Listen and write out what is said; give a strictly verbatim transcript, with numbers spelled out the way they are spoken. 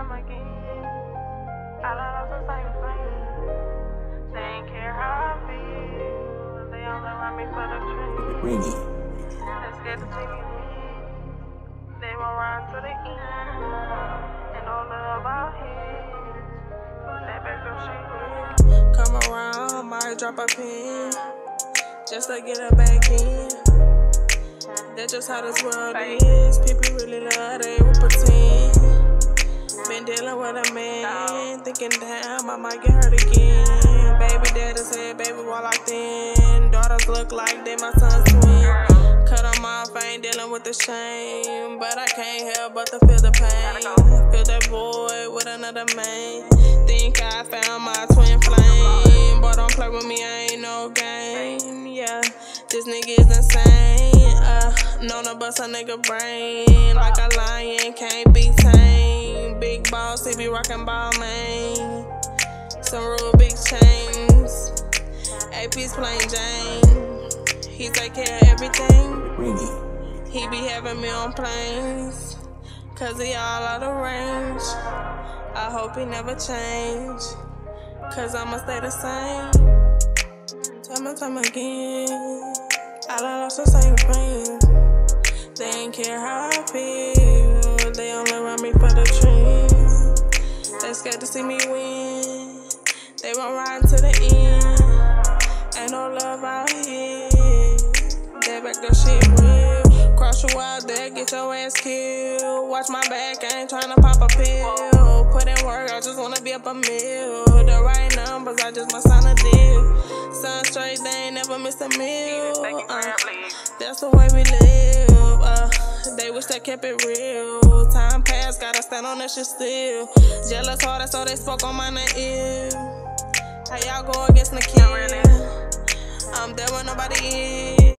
time again. I lost the same thing. They ain't care how I feel. They only want me for the truth. They scared to see me win. They won't run to the end. And all love out here. That back up shit. Come around, might drop a pin. Just to get her back in. That's just how this world is. People really love, they will pretend. Been dealing with a man, thinking damn, I might get hurt again. Baby daddy said, baby, while locked in. Daughters look like they my son's twin. Cut them off, I ain't dealing with the shame. But I can't help but to feel the pain. Feel that void with another man. Think I found my twin flame. Boy, don't play with me, I ain't no game. Yeah, this nigga is insane. Uh, known to bust a nigga brain. Like a lion, can't be tamed. Big boss, he be rockin' ball, man. Some real big chains. A P's plain Jane. He take care of everything. He be having me on planes. Cause he all out of range. I hope he never change. Cause I'ma stay the same. Time and time again. I lost the same thing. They ain't care how I feel. They only run me for the truth. They scared to see me win. They won't ride to the end. Ain't no love out here. They back that shit real. Cross you out there, get your ass killed. Watch my back, I ain't tryna pop a pill. Put in work, I just wanna be up a meal. The right numbers, I just must sign a deal. Sun straight, they ain't never missed a meal. Uh, that's the way we live. Uh, they wish they kept it real. Time passed, gotta stand on that shit still. Jealous hearted, so they spoke on my ear. How y'all go against the kid? I'm there when nobody is.